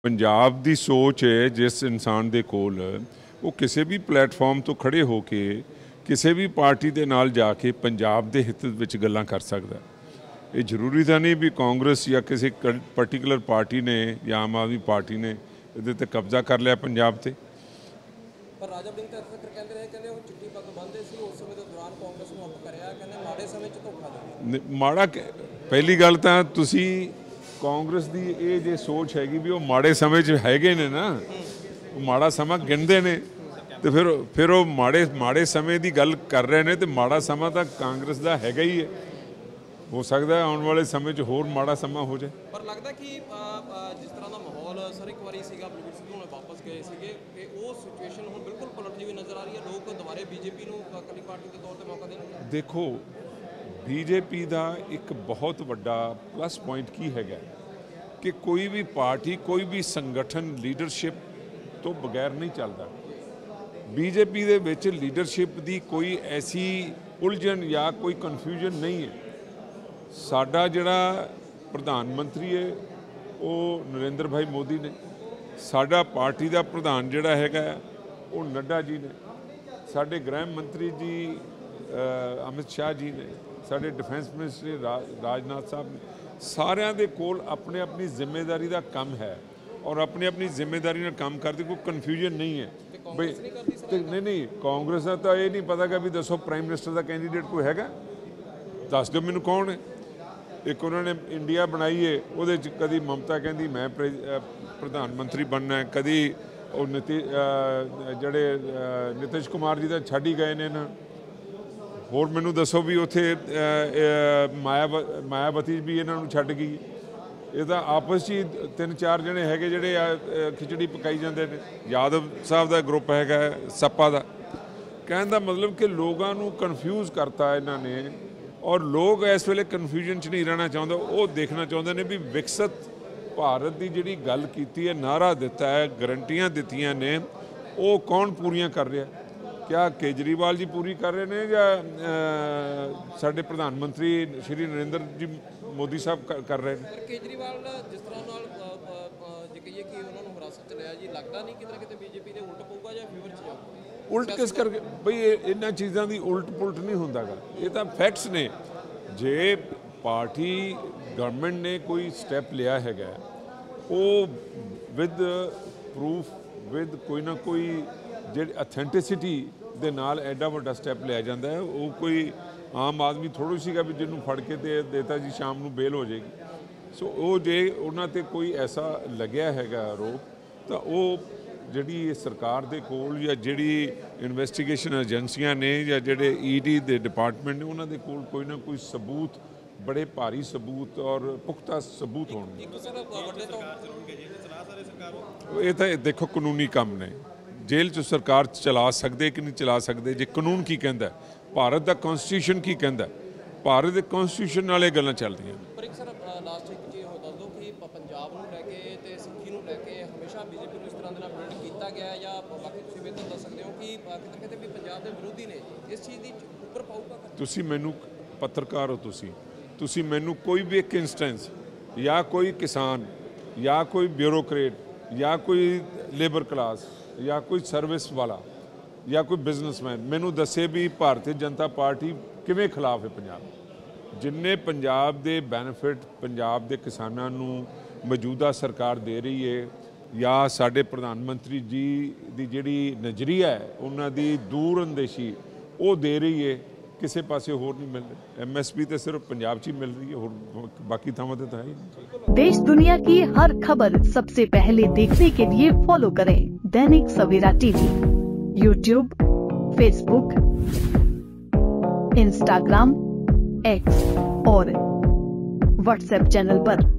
पंजाब दी सोच है जिस इंसान दे कोल वो किसी भी प्लेटफॉर्म तो खड़े होके किसी भी पार्टी दे नाल जाके पंजाब दे हित विच गल्लां कर सकदा। ये जरूरी तो नहीं भी कांग्रेस या किसी पर्टिकुलर पार्टी ने या आम आदमी पार्टी ने इहदे ते कब्जा कर लिया पंजाब ते। पर राजा वड़िंग तो अक्सर कहते रहे कि वो चिट्टी पग बंदे सी उस समय के दौरान कांग्रेस ਨੂੰ ਅੱਪ ਕਰਿਆ ਕਹਿੰਦੇ ਮਾੜੇ ਸਮੇਂ 'ਚ ਧੋਖਾ ਦਿੱਤਾ। ਮਾੜਾ ਪਹਿਲੀ ਗੱਲ ਤਾਂ ਤੁਸੀਂ ਕਾਂਗਰਸ ਦੀ ਇਹ ਜੇ ਸੋਚ ਹੈਗੀ ਵੀ ਉਹ ਮਾੜੇ ਸਮੇਂ 'ਚ ਹੈਗੇ ਨੇ ਨਾ, ਉਹ ਮਾੜਾ ਸਮਾਂ ਗਿਣਦੇ ਨੇ ਤੇ ਫਿਰ ਉਹ ਮਾੜੇ ਸਮੇਂ ਦੀ ਗੱਲ ਕਰ ਰਹੇ ਨੇ ਤੇ ਮਾੜਾ ਸਮਾਂ ਤਾਂ ਕਾਂਗਰਸ ਦਾ ਹੈਗਾ ਹੀ ਹੈ। ਹੋ ਸਕਦਾ ਆਉਣ ਵਾਲੇ ਸਮੇਂ 'ਚ ਹੋਰ ਮਾੜਾ ਸਮਾਂ ਹੋ ਜਾਏ। ਪਰ ਲੱਗਦਾ ਕਿ ਜਿਸ ਤਰ੍ਹਾਂ ਦਾ ਮਾਹੌਲ ਸਰ ਇੱਕ ਵਾਰੀ ਸੀਗਾ ਬਲਵੀਰ ਸਿੱਧੂ ਹੁਣੇ ਵਾਪਸ ਗਏ ਸੀਗੇ ਕਿ ਉਹ ਸਿਚੁਏਸ਼ਨ ਹੁਣ ਬਿਲਕੁਲ ਪਲਟ ਜਿਹੀ ਨਜ਼ਰ ਆ ਰਹੀ ਹੈ। ਲੋਕ ਦੁਬਾਰੇ ਬੀਜੇਪੀ ਨੂੰ ਇਕੱਲੀ ਪਾਰਟੀ ਦੇ ਤੌਰ ਤੇ ਮੌਕਾ ਦੇਣਗੇ। ਦੇਖੋ ਬੀਜੇਪੀ ਦਾ ਇੱਕ ਬਹੁਤ ਵੱਡਾ ਪਲੱਸ ਪੁਆਇੰਟ ਕੀ ਹੈਗਾ ਕਿ ਕੋਈ ਵੀ ਪਾਰਟੀ ਕੋਈ ਵੀ ਸੰਗਠਨ ਲੀਡਰਸ਼ਿਪ ਤੋਂ ਬਗੈਰ ਨਹੀਂ ਚੱਲਦਾ। ਬੀਜੇਪੀ ਦੇ ਵਿੱਚ ਲੀਡਰਸ਼ਿਪ ਦੀ ਕੋਈ ਐਸੀ ਉਲਝਣ ਜਾਂ ਕੋਈ ਕਨਫਿਊਜ਼ਨ ਨਹੀਂ ਹੈ। ਸਾਡਾ ਜਿਹੜਾ ਪ੍ਰਧਾਨ ਮੰਤਰੀ ਹੈ ਉਹ ਨਰਿੰਦਰ ਭਾਈ ਮੋਦੀ ਨੇ, ਸਾਡਾ ਪਾਰਟੀ ਦਾ ਪ੍ਰਧਾਨ ਜਿਹੜਾ ਹੈਗਾ ਉਹ ਨੱਡਾ ਜੀ ਨੇ, ਸਾਡੇ ਗ੍ਰਹਿ ਮੰਤਰੀ ਜੀ ਅਮਿਤ ਸ਼ਾਹ ਜੀ ਨੇ, ਸਾਡੇ ਡਿਫੈਂਸ ਮਿਨਿਸਟਰ ਰਾਜਨਾਥ ਸਾਹਿਬ ਨੇ। ਸਾਰਿਆਂ ਦੇ ਕੋਲ ਆਪਣੇ ਆਪਣੀ ਜ਼ਿੰਮੇਵਾਰੀ ਦਾ ਕੰਮ ਹੈ ਔਰ ਆਪਣੀ ਆਪਣੀ ਜ਼ਿੰਮੇਵਾਰੀ ਨਾਲ ਕੰਮ ਕਰਦੇ, ਕੋਈ ਕਨਫਿਊਜ਼ਨ ਨਹੀਂ ਹੈ। ਬਈ ਨਹੀਂ ਕਾਂਗਰਸ ਦਾ ਤਾਂ ਇਹ ਨਹੀਂ ਪਤਾ ਕਿ ਵੀ ਦੱਸੋ ਪ੍ਰਾਈਮ ਮਿਨਿਸਟਰ ਦਾ ਕੈਂਡੀਡੇਟ ਕੋਈ ਹੈਗਾ, ਦੱਸ ਦਿਓ ਮੈਨੂੰ ਕੌਣ ਹੈ। ਇੱਕ ਉਹਨਾਂ ਨੇ ਇੰਡੀਆ ਬਣਾਈ ਹੈ, ਉਹਦੇ 'ਚ ਕਦੀ ਮਮਤਾ ਕਹਿੰਦੀ ਮੈਂ ਪ੍ਰਧਾਨ ਮੰਤਰੀ ਬਣਨਾ, ਕਦੀ ਉਹ ਜਿਹੜੇ ਨਿਤਿਸ਼ ਕੁਮਾਰ ਜੀ ਦਾ ਛੱਡ ਹੀ ਗਏ ਨੇ ਨਾ। ਹੋਰ ਮੈਨੂੰ ਦੱਸੋ ਵੀ ਉੱਥੇ ਮਾਇਆਵਤੀ ਵੀ ਇਹਨਾਂ ਨੂੰ ਛੱਡ ਗਈ। ਇਹ ਤਾਂ ਆਪਸ 'ਚ ਹੀ 3-4 ਜਣੇ ਹੈਗੇ ਜਿਹੜੇ ਖਿਚੜੀ ਪਕਾਈ ਜਾਂਦੇ ਨੇ। ਯਾਦਵ ਸਾਹਿਬ ਦਾ ਗਰੁੱਪ ਹੈਗਾ ਸੱਪਾ ਦਾ। ਕਹਿਣ ਦਾ ਮਤਲਬ ਕਿ ਲੋਕਾਂ ਨੂੰ ਕਨਫਿਊਜ਼ ਕਰਤਾ ਇਹਨਾਂ ਨੇ ਔਰ ਲੋਕ ਇਸ ਵੇਲੇ ਕਨਫਿਊਜ਼ਨ 'ਚ ਨਹੀਂ ਰਹਿਣਾ ਚਾਹੁੰਦੇ। ਉਹ ਦੇਖਣਾ ਚਾਹੁੰਦੇ ਨੇ ਵੀ ਵਿਕਸਿਤ ਭਾਰਤ ਦੀ ਜਿਹੜੀ ਗੱਲ ਕੀਤੀ ਹੈ, ਨਾਅਰਾ ਦਿੱਤਾ ਹੈ, ਗਰੰਟੀਆਂ ਦਿੱਤੀਆਂ ਨੇ, ਉਹ ਕੌਣ ਪੂਰੀਆਂ ਕਰ ਰਿਹਾ? ਕਿਆ ਕੇਜਰੀਵਾਲ ਜੀ ਪੂਰੀ ਕਰ ਰਹੇ ਨੇ ਜਾਂ ਸਾਡੇ ਪ੍ਰਧਾਨ ਮੰਤਰੀ ਸ਼੍ਰੀ ਨਰਿੰਦਰ ਜੀ ਮੋਦੀ ਸਾਹਿਬ ਕਰ ਰਹੇ ਨੇ? ਕੇਜਰੀਵਾਲ ਜਿਸ ਤਰ੍ਹਾਂ ਨਾਲ ਜੇ ਕਹੀਏ ਕਿ ਉਹਨਾਂ ਨੂੰ ਹਿਰਾਸਤ 'ਚ ਲਿਆ ਜੀ, ਲੱਗਦਾ ਨਹੀਂ ਕਿਤੇ ਨਾ ਕਿਤੇ ਬੀਜੇਪੀ ਦੇ ਉਲਟ ਪਊਗਾ ਜਾਂ ਫੇਵਰ 'ਚ ਜਾਊਗਾ? ਉਲਟ ਕਿਸ ਕਰਕੇ ਬਈ ਇਹਨਾਂ ਚੀਜ਼ਾਂ ਦੀ ਉਲਟ ਪੁਲਟ ਨਹੀਂ ਹੁੰਦਾ ਗਾ, ਇਹ ਤਾਂ ਫੈਕਟਸ ਨੇ। ਜੇ ਪਾਰਟੀ ਗਵਰਨਮੈਂਟ ਨੇ ਕੋਈ ਸਟੈਪ ਲਿਆ ਹੈਗਾ ਉਹ ਵਿਦ ਪ੍ਰੂਫ ਵਿਦ ਕੋਈ ਨਾ ਕੋਈ ਜਿਹੜੀ ਅਥੈਂਟਿਸਿਟੀ ਦੇ ਨਾਲ ਐਡਾ ਵੱਡਾ ਸਟੈਪ ਲਿਆ ਜਾਂਦਾ ਹੈ। ਉਹ ਕੋਈ ਆਮ ਆਦਮੀ ਥੋੜ੍ਹਾ ਸੀਗਾ ਵੀ ਜਿਹਨੂੰ ਫੜ ਕੇ ਤੇ ਦੇਤਾ ਜੀ ਸ਼ਾਮ ਨੂੰ ਬੇਲ ਹੋ ਜਾਏਗੀ। ਸੋ ਉਹ ਜੇ ਉਹਨਾਂ ਤੇ ਕੋਈ ਐਸਾ ਲੱਗਿਆ ਹੈਗਾ ਆਰੋਪ ਤਾਂ ਉਹ ਜਿਹੜੀ ਸਰਕਾਰ ਦੇ ਕੋਲ ਜਾਂ ਜਿਹੜੀ ਇਨਵੈਸਟੀਗੇਸ਼ਨ ਏਜੰਸੀਆਂ ਨੇ ਜਾਂ ਜਿਹੜੇ ਈਡੀ ਦੇ ਡਿਪਾਰਟਮੈਂਟ ਨੇ ਉਹਨਾਂ ਦੇ ਕੋਲ ਕੋਈ ਨਾ ਕੋਈ ਸਬੂਤ, ਬੜੇ ਭਾਰੀ ਸਬੂਤ ਔਰ ਪੁਖਤਾ ਸਬੂਤ ਹੋਣਗੇ। ਇਹ ਤਾਂ ਦੇਖੋ ਕਾਨੂੰਨੀ ਕੰਮ ਨੇ। ਜੇਲ੍ਹ 'ਚ ਸਰਕਾਰ ਚਲਾ ਸਕਦੇ ਕਿ ਨਹੀਂ ਚਲਾ ਸਕਦੇ, ਜੇ ਕਾਨੂੰਨ ਕੀ ਕਹਿੰਦਾ, ਭਾਰਤ ਦਾ ਕਨਸਟੀਟਿਊਸ਼ਨ ਕੀ ਕਹਿੰਦਾ, ਭਾਰਤ ਦੇ ਕਨਸਟੀਟਿਊਸ਼ਨ ਨਾਲ ਇਹ ਗੱਲਾਂ ਚੱਲਦੀਆਂ। ਪਰ ਇੱਕ ਸਰ ਲਾਸਟ ਇੱਕ ਚੀਜ਼ ਹੋ ਦੱਸ ਦਿਓ ਕਿ ਪੰਜਾਬ ਨੂੰ ਲੈ ਕੇ ਤੇ ਸਿੱਖੀ ਨੂੰ ਲੈ ਕੇ ਹਮੇਸ਼ਾ ਬੀਜੇਪੀ ਨੂੰ ਇਸ ਤਰ੍ਹਾਂ ਦੇ ਨਾਲ ਬ੍ਰਾਂਡ ਕੀਤਾ ਗਿਆ ਜਾਂ ਬਾਕੀ ਤੁਸੀਂ ਬਿਹਤਰ ਦੱਸ ਸਕਦੇ ਹੋ ਕਿ ਕਿਤੇ ਕਿਤੇ ਵੀ ਪੰਜਾਬ ਦੇ ਵਿਰੋਧੀ ਨੇ ਇਸ ਚੀਜ਼ ਦੀ ਉੱਪਰ ਪਾਊਗਾ? ਤੁਸੀਂ ਮੈਨੂੰ ਪੱਤਰਕਾਰ ਹੋ, ਤੁਸੀਂ ਮੈਨੂੰ ਕੋਈ ਵੀ ਇੱਕ ਇੰਸਟੈਂਸ ਜਾਂ ਕੋਈ ਕਿਸਾਨ ਜਾਂ ਕੋਈ ਬਿਊਰੋਕਰੇਟ ਜਾਂ ਕੋਈ ਲੇਬਰ ਕਲਾਸ ਜਾਂ ਕੋਈ ਸਰਵਿਸ ਵਾਲਾ ਜਾਂ ਕੋਈ ਬਿਜ਼ਨਸਮੈਨ ਮੈਨੂੰ ਦੱਸੇ ਵੀ ਭਾਰਤੀ ਜਨਤਾ ਪਾਰਟੀ ਕਿਵੇਂ ਖਿਲਾਫ ਹੈ ਪੰਜਾਬ। ਜਿੰਨੇ ਪੰਜਾਬ ਦੇ ਬੈਨੀਫਿਟ ਪੰਜਾਬ ਦੇ ਕਿਸਾਨਾਂ ਨੂੰ ਮੌਜੂਦਾ ਸਰਕਾਰ ਦੇ ਰਹੀ ਹੈ ਜਾਂ ਸਾਡੇ ਪ੍ਰਧਾਨ ਮੰਤਰੀ ਜੀ ਦੀ ਜਿਹੜੀ ਨਜ਼ਰੀਆ ਹੈ ਉਹਨਾਂ ਦੀ ਦੂਰ ਅੰਦੇਸ਼ੀ ਉਹ ਦੇ ਰਹੀ ਹੈ, ਕਿਸੇ ਪਾਸੇ ਹੋਰ नहीं मिल रही। एमएसपी तो सिर्फ पंजाब च मिल रही है और बाकी थावां ते तो है ही नहीं। देश दुनिया की हर खबर सबसे पहले देखने के लिए फॉलो करें Dainik Savera TV, YouTube, Facebook, Instagram, X और व्हाट्सएप चैनल पर।